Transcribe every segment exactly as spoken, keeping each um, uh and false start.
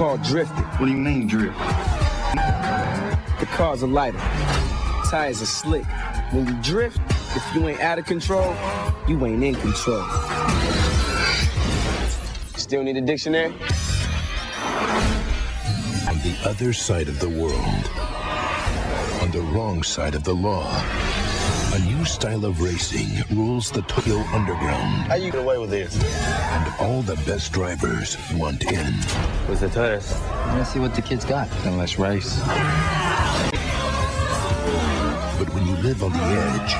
called drifting. What do you mean, drift? The car's are lighter. Tires are slick. When you drift, if you ain't out of control, you ain't in control. Still need a dictionary? On the other side of the world, on the wrong side of the law, a new style of racing rules the Tokyo Underground. How you get away with this? And all the best drivers want in. What's the test? Let's see what the kids got. Then let's race. But when you live on the edge,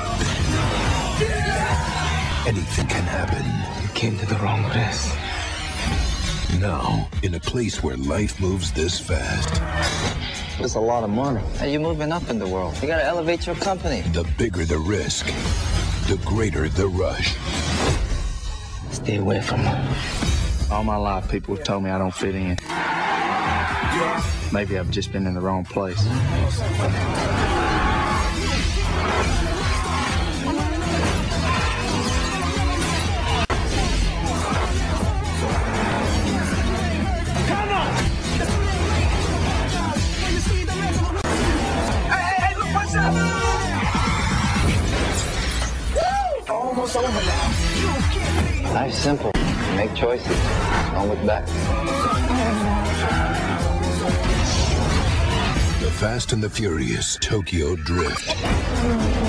anything can happen. You came to the wrong place. Now, in a place where life moves this fast, That's a lot of money. Hey, you're moving up in the world. You gotta elevate your company. the bigger the risk, the greater the rush. Stay away from her. All my life, people have told me I don't fit in. Maybe I've just been in the wrong place. Almost over now. Life's simple. Make choices. Don't look back. The Fast and the Furious Tokyo Drift.